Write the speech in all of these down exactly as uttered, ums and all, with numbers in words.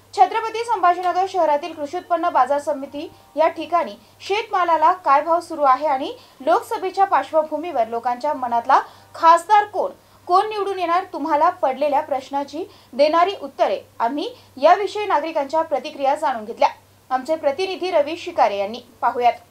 छत्रपती संभाजीनगर शहरातील कृषी उत्पन्न बाजार समिती या ठिकाणी शेतमालाला काय भाव सुरू आहे आणि लोकसभेच्या पार्श्वभूमीवर लोकांच्या मनातला खासदार कोण कोण निवडून येणार, तुम्हाला पडलेल्या प्रश्नाची देणारी उत्तरे आम्ही याविषयी नागरिकांच्या प्रतिक्रिया जाणून घेतल्या। आमचे प्रतिनिधी रवी शिकारे यांनी पाहुयात।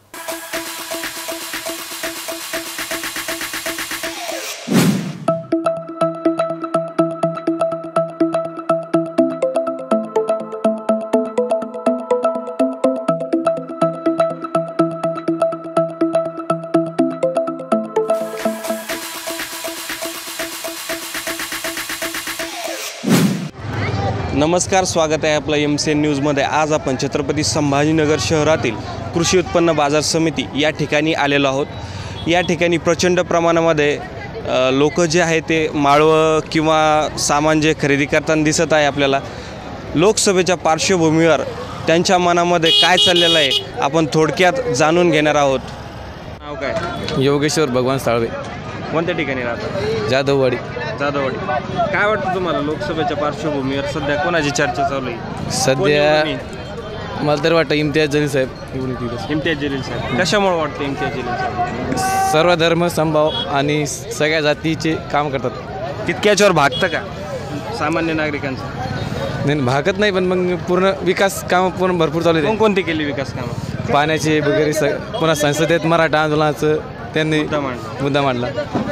नमस्कार, स्वागत आहे आपलं एम सी एन न्यूजमध्ये। आज आपण छत्रपती संभाजीनगर शहरातील कृषी उत्पन्न बाजार समिती या ठिकाणी आलेलो आहोत। या ठिकाणी प्रचंड प्रमाणामध्ये लोक जे आहे ते माळव किंवा सामान जे खरेदी करताना दिसत आहे। आपल्याला लोकसभेच्या पार्श्वभूमीवर त्यांच्या मनामध्ये काय चाललेलं आहे आपण थोडक्यात जाणून घेणार आहोत। नाव काय? योगेश्वर भगवान साळवे। कोणत्या ठिकाणी राहतात? जाधववाडी। जाधववाडी। काय वाटतं तुम्हाला लोकसभेच्या पार्श्वभूमीवर सध्या कोणाची चर्चा चालू आहे? सध्या मला तर वाटतं इम्तियाज जलील साहेब। इम्तियाज जलील साहेब कशामुळे वाटतं इम्तियाज जलील साहेब? सर्व धर्म समभाव आणि सगळ्या जातीचे काम करतात। तितक्याच्यावर भागतं का सामान्य नागरिकांचं? नाही, भागत नाही, पण मग पूर्ण विकास कामं पूर्ण भरपूर चालू आहेत। कोणती केली विकास कामं? पाण्याचे वगैरे स पुन्हा संसदेत मराठा आंदोलनाचं त्यांनी मुद्दा मांडला मुद्दा मांडला।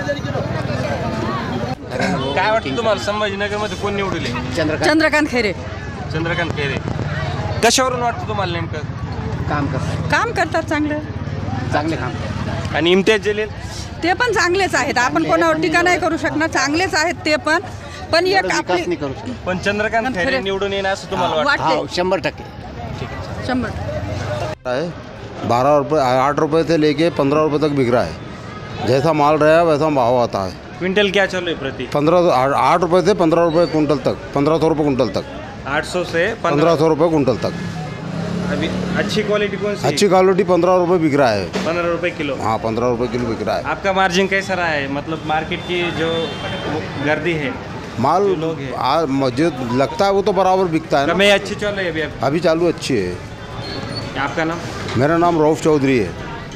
काय वाटतं तुम्हाला संभाजीनगरमध्ये कोण निवडून येईल? चंद्रकांत खैरे। चंद्रकांत खैरे कशावरून वाटतं तुम्हाला? नेमकं काम करतात काम करतात चांगले चांगले काम। आणि इम्तियाज जलील ते पण चांगलेच आहेत, आपण कोणावर टीका नाही करू शकणार, चांगलेच आहेत ते पण पण एक आपली पण चंद्रकांत खैरे निवडून येणार असं तुम्हाला वाटते? शंभर टक्के शंभर है। बारह रुपये आठ रुपये से लेके पंद्रह रुपये तक बिक रहा है। जैसा माल रहा वैसा भाव आता है। क्विंटल क्या चल रही प्रति? पंद्रह आठ रुपये से पंद्रह रुपये कुंटल तक, पंद्रह सौ रुपये कुंटल तक, आठ सौ से पंद्रह सौ रुपये कुंटल तक। अभी अच्छी क्वालिटी कौन सी? अच्छी क्वालिटी पंद्रह रुपये बिक रहा है। पंद्रह रुपये किलो? हाँ, पंद्रह रुपये किलो बिक रहा है। आपका मार्जिन कैसा रहा है? मतलब मार्केट की जो गर्दी है, माल लोग हैं, आ, मुझे लगता है वो तो बराबर बिकता है ना। कमी अच्छी चल रही है अभी? अभी चालू अच्छी है। आपका नाम? मेरा नाम रऊफ चौधरी है।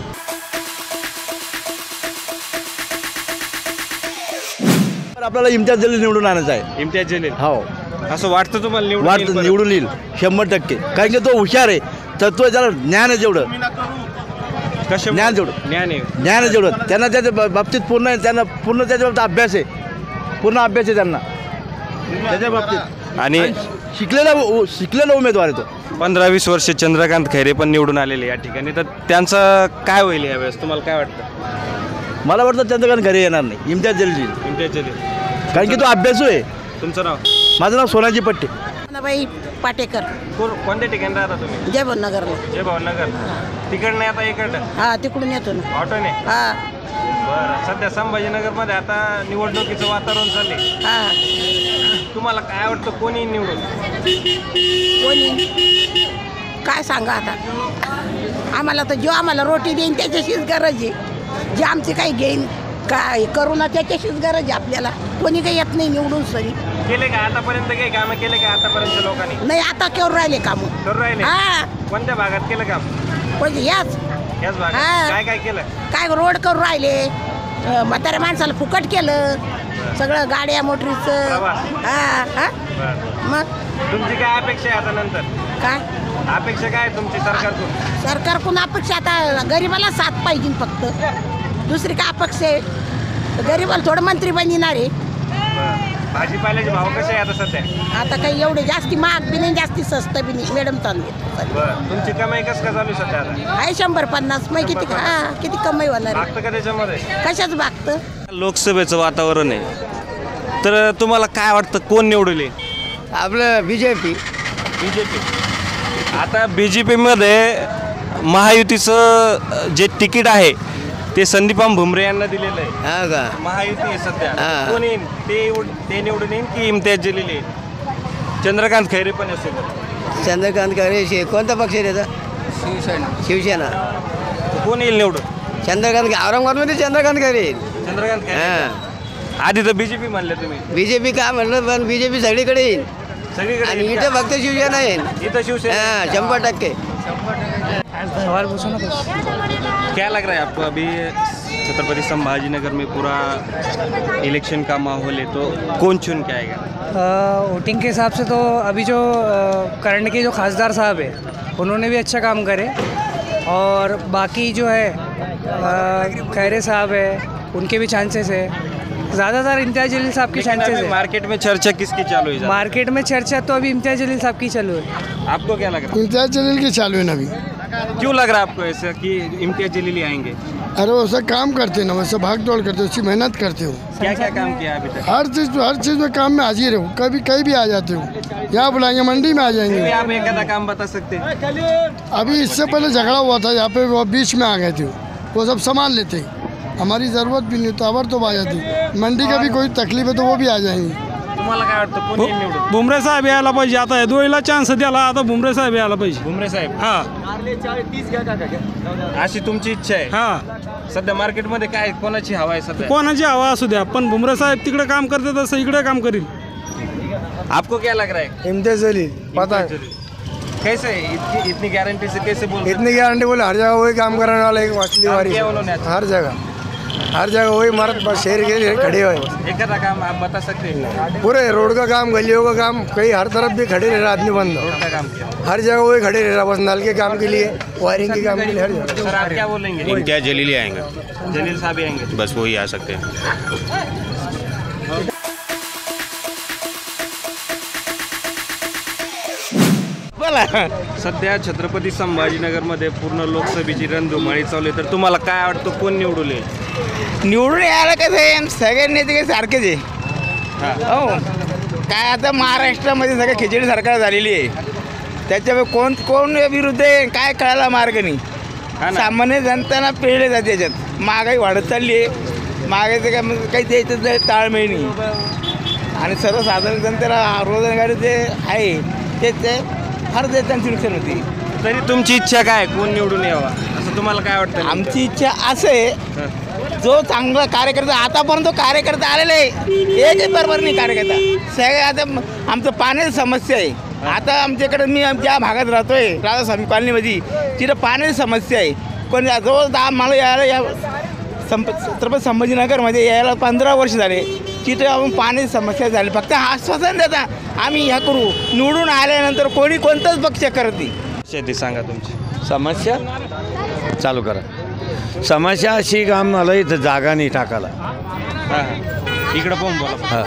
आपल्याला इम्तियाज जलील निवडून आणायचं आहे। इम्तियाज जलील हो, असं वाटतं तुम्हाला? निवडून वाट येईल परत? निवडून येईल शंभर टक्के, कारण की तो हुशार आहे, तर तो त्याला ज्ञान आहे, जेवढं कशामुळे? ज्ञान जेवढं ज्ञान आहे ज्ञान आहे जेवढं त्यांना त्याच्या बा- बाबतीत पूर्ण आहे, त्यांना पूर्ण त्याच्या बाबतीत अभ्यास आहे, पूर्ण अभ्यास आहे त्यांना त्याच्या बाबतीत। आणि शिकलेला उ- शिकलेला उमेदवार आहे तो। पंधरा वीस वर्ष चंद्रकांत खैरे पण निवडून आलेले या ठिकाणी, तर त्यांचं काय होईल यावेळेस तुम्हाला काय वाटतं? मला वाटतं चंद्रकांत खरे येणार नाही, इम्तियाज जलील येईल, इम्तियाज जलील। कारण की तो अभ्यासू आहे। तुमचं नाव? माझं नाव सोनाजी पट्टे। बाई पाटेकर, कोण- कोणत्या ठिकाणी राहता तुम्ही? जय नगरला। जय भावनगर। तिकडनं आता इकडं हा, तिकडून येतो ना ऑटोने? हा बरं, सध्या संभाजीनगरमध्ये आता निवडणुकीचं वातावरण चालले, हा तुम्हाला काय वाटतं कोणी निवडून? कोणी काय सांगा आता, आम्हाला तर जो आम्हाला रोटी देईन त्याच्याशीच गरज आहे, जे आमचे काही घेईन काय करू ना त्याच्याशीच गरज आहे आपल्याला। कोणी काही येत नाही निवडून सरी। केले का आतापर्यंत काही कामं केले का आतापर्यंत लोकांनी? नाही, आता करू राहिले काम। करू राहिले? हा, कोणत्या भागात केलं काम? पण याच याच भागात हा. काय काय केलं? काय रोड करू राहिले, अं, म्हाताऱ्या माणसाला फुकट केलं सगळं, गाड्या मोटरीचं। प्रवास. हा हा बरं, मग तुमची काय अपेक्षा आहे आता नंतर? काय अपेक्षा काय आहे तुमची सरकारकडून? सरकारकडून अपेक्षा आता गरीबाला साथ पाहिजे फक्त, दुसरी काय अपेक्षा आहे? गरीबाला थोडं मंत्री बनणार आहे। बरं, भाजीपाल्याचे भाव कसे आहे आता सध्या? आता काही एवढे जास्ती महाग बी नाही, जास्ती स्वस्त बी नाही, मॅडम चालू आहे। बरं, तुमची कमाई कसं काय चालू सध्या आता? आहे शंभर पन्नास, मग किती हा किती कमाई होणार आहे? भागतं का त्याच्यामध्ये? कशाच भागतं? लोकसभेचं वातावरण आहे, तर तुम्हाला काय वाटतं कोण निवडून येईल? आपलं B J P B J P. आता बी जे पीमध्ये महायुतीचं जे तिकीट आहे ते संदीपान भुमरे यांना दिलेलं आहे। हा का? महायुती आहे सध्या, हा. कोण येईल? ते ते निवडून येईल की इम्तियाज जलील येईल? चंद्रकांत खैरे पण असेल? चंद्रकांत खरे कोणता पक्ष आहे त्याचा? शिवसेना। शिवसेना कोण येईल निवडून? चंद्रकांत औरंगाबादमध्ये चंद्रकांत खरे। चंद्रकांत खैरे? हां, आधी तर बीजेपी म्हणले तुम्ही? बी जे पी काय म्हणलं, पण बी जे पी सगळीकडे येईल। सगळीकडे आणि येईल इथे का? फक्त शिवसेना आहे. इथं शिवसेना हा, शंभर टक्के. क्या लग रहा है आपको अभी छत्रपति संभाजी नगर में पूरा इलेक्शन का माहौल है तो कौन चुन के आएगा? वोटिंग के हिसाब से तो अभी जो करंट के जो खासदार साहब है उन्होंने भी अच्छा काम करे और बाकी जो है अ, खैरे साहब है उनके भी चांसेस है, ज़्यादातर इम्तियाज़ जलील साहब के लेकिन चांसेस अभी है। मार्केट में चर्चा किसकी चालू है? मार्केट में चर्चा तो अभी इम्तियाज़ जलील साहब की चालू है। आपको क्या लग रहा इम्तियाज जलील की चालू है ना अभी। है? क्यों लग रहा है आपको ऐसा कि इम्तियाज जलील ही आएंगे? अरे वैसा काम करते ना, वैसे भाग दौड़ करते, उसकी मेहनत करते हो। क्या क्या काम किया अभी तक? हर चीज़ हर चीज़ में काम में हाजिर हो, कभी कहीं भी आ जाते हो। यहाँ बुलाएंगे मंडी में आ फिर भी जाएंगे। आप एक आधा काम बता सकते हैं? अभी इससे पहले झगड़ा हुआ था यहाँ पे, वो बीच में आ गए थे, वो सब संभाल लेते। हमारी ज़रूरत भी नहीं तो अवर तो आ जाती। मंडी का भी कोई तकलीफ है तो वो भी आ जाएंगे। तुम्हाला काय वाटतं कोण येईल निवडून? बुमरे साहेब यायला पाहिजे, आता आहे दोईला चान्स द्याला, आता बुमरे साहेब यायला पाहिजे। भुमरे साहेब, हा अशी तुमची इच्छा आहे? हा सध्या मार्केटमध्ये काय कोणाची हवा आहे सध्या? कोणाची हवा असू द्या, पण बुमरे साहेब तिकडे काम करते तसं इकडे काम करील। आपको क्या लग रहा है? इम्तियाज जलील पता है, कैसे इतनी इतनी गारंटी से कैसे बोल सकते हैं? इतनी गारंटी बोले, हर जगह वही काम करने वाला एक असली काम वारी किया उन्होंने अच्छा? हर जगह हर जगह वही मर्द बस शेर के लिए खड़े हुए। एक आधा काम आप बता सकते हैं? पूरे रोड का काम, गलियों का काम, कहीं हर तरफ भी खड़े रह रहा आदमी बंद। रोड का काम किया। हर जगह वही खड़े रह रहा, बस नल के काम के लिए, वायरिंग के काम के लिए, हर जगह। सर आप क्या बोलेंगे? इम्तियाज जलील ही आएंगे, जलील साहब ही आएंगे। बस वही आ सकते हैं। सध्या छत्रपती संभाजीनगरमध्ये पूर्ण लोकसभेची रणधुमाळी चालू आहे, तर तुम्हाला काय वाटतं कोण निवडून येईल? निवडून यायला कसं आहे, सगळ्यांनी ते काही सारखेच आहे. हो काय आता महाराष्ट्रामध्ये सगळं खिचडी सरकार झालेली आहे, त्याच्यामुळे कोण कोण विरुद्ध आहे काय कळायला मार्ग नाही. सामान्य जनताना पिळले जाते त्याच्यात. महागाई वाढत चालली आहे, महागाईचं काय म्हणजे काही द्यायचं ताळमेळ नाही आणि सर्वसाधारण जनतेला रोजगार जे आहे ते ते फार त्यांची नुकसान होती. तरी तुमची इच्छा काय, कोण निवडून यावा असं तुम्हाला काय वाटतं? आमची इच्छा असं आहे, जो चांगला कार्यकर्ता आतापर्यंत कार्यकर्ता आलेला आहे एकही बरोबर नाही कार्यकर्ता. सगळे आता आमचं पाण्याची समस्या आहे. आता आमच्याकडे मी ज्या भागात राहतोय राधास्वामी कॉलनीमध्ये, तिथं पाण्याची समस्या आहे. पण जवळ दहा मला यायला या संप छत्रपती संभाजीनगरमध्ये यायला पंधरा वर्ष झाले, तिथं आपण पाण्याची समस्या झाली. फक्त आश्वासन देता आम्ही ह्या करू, निवडून आल्यानंतर कोणी कोणताच पक्ष करत नाही. शेती सांगा तुमची समस्या चालू करा. समस्या अशी काम मला इथं जागा नाही टाकायला. हां हां इकडं पाहून बोला. हां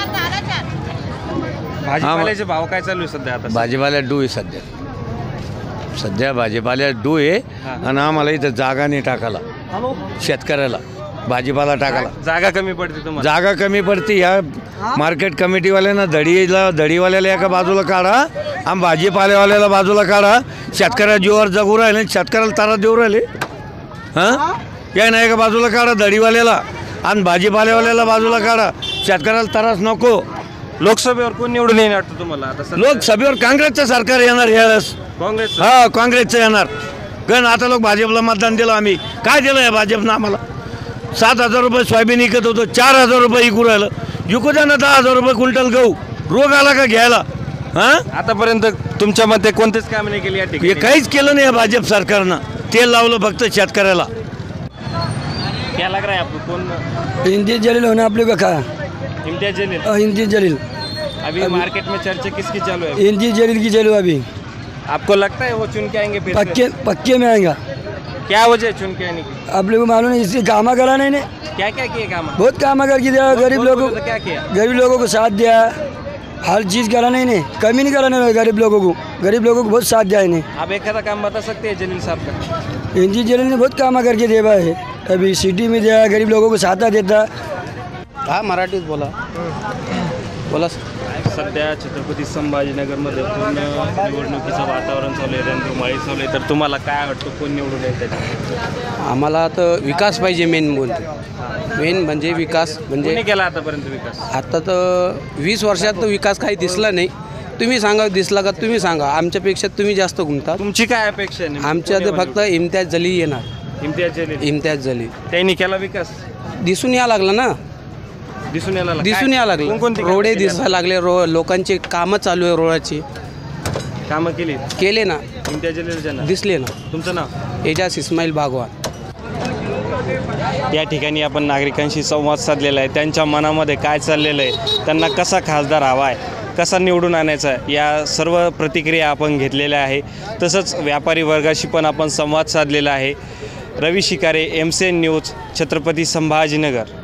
भाजीपाल्याचे भाव काय चालू आहे सध्या? आता भाजीपाल्या डू आहे सध्या, सध्या भाजीपाल्या डू आहे आणि आम्हाला इथं जागा नाही टाकायला, शेतकऱ्याला भाजीपाला टाकायला जागा कमी पडते तुम्हाला? जागा कमी पडते. ह्या मार्केट कमिटीवाल्यांना दडीला दडीवाल्याला एका बाजूला काढा आणि भाजीपाल्यावाल्याला बाजूला काढा. शेतकऱ्या जीवावर जगू राहिले, शेतकऱ्याला तारा देऊ राहिले. हां या नाही एका बाजूला काढा दडीवाल्याला आणि भाजीपाल्यावाल्याला बाजूला काढा, शेतकऱ्याला त्रास नको. लोकसभेवर कोण निवडून येणार वाटतं तुम्हाला? आता सध्या लोकसभेवर काँग्रेसचं सरकार येणार यावेळेस. काँग्रेस? हा काँग्रेसचं येणार. कारण आता लोक भाजपला मतदान दिलं. आम्ही काय दिलं आहे भाजपनं आम्हाला? सात हजार रुपये सोयाबीन विकत होतो, चार हजार रुपये विकू राहिलं. विकू द्या ना दहा हजार रुपये क्विंटल गहू. रोग आला का घ्यायला? हां आतापर्यंत तुमच्या मते कोणतेच काम नाही केले या हे ठिकाणी? काहीच केलं नाही या भाजप सरकारनं. तेल लावलं फक्त शेतकऱ्याला. क्या लग रहा है आपको कौन? इम्तियाज जलील होना आप लोग का कहा? इम्तियाज जलील? इम्तियाज जलील अभी मार्केट में चर्चा किसकी चालू है? इम्तियाज जलील की चालू अभी। आपको लगता है वो चुन के आएंगे फिर? पक्के पक्के में आएगा। क्या वजह है चुन के आने की? आप लोगों को मालूम है, इससे कामा करा नहीं ने क्या क्या किए काम? बहुत काम कर दिया, गरीब लोगों को क्या किया? गरीब लोगों को साथ दिया, हर चीज़ करा नहीं ने, कमी नहीं कराने गरीब लोगों को, गरीब लोगों को बहुत साथ दिया इन्हें। आप एक आधा काम बता सकते हैं जलील साहब का? इम्तियाज जलील ने बहुत काम करके दिया है, अभी सिटी में दिया, गरीब लोगों को साथ देता। हा मराठीत बोला बोला. सध्या छत्रपती संभाजीनगरमध्ये पूर्ण निवडणुकीचं वातावरण चालू आहे, रणधुमाळी चालू आहे, तर तुम्हाला काय वाटतं कोण निवडून येईल त्याच्यात? आम्हाला तर विकास पाहिजे. मेन बोलतो मेन म्हणजे विकास. म्हणजे कोणी केला आतापर्यंत विकास? आता तर वीस वर्षात तर विकास काही दिसला नाही. तुम्ही सांगा दिसला का? तुम्ही सांगा. आमच्यापेक्षा तुम्ही जास्त घुमता. तुमची काय अपेक्षा आहे? आमच्या तर फक्त इम्तियाज जलील येणार. इम्तियाज जलील? इम्तियाज जलील त्यांनी केला विकास? दिसून या लागला ना. दिसून यायला लागलं. दिसून काय- यायला लागले कोणकोणती कामं रोडे केली दिसायला लागले. रो लोकांची कामं चालू आहे रोडाची. आपण? कामं केली केले ना, इम्तियाज जलील यांना. दिसले ना. तुमचं नाव? एजाज इस्माईल बागवान. या ठिकाणी आपण नागरिकांशी संवाद साधलेला आहे. त्यांच्या मनामध्ये काय चाललेलं आहे, त्यांना कसा खासदार हवा आहे, कसा निवडून आणायचा आहे, या सर्व प्रतिक्रिया आपण घेतलेल्या आहे. तसंच व्यापारी वर्गाशी पण आपण संवाद साधलेला आहे. Ravi Shikare, M C N news, Chhatrapati Sambhajinagar.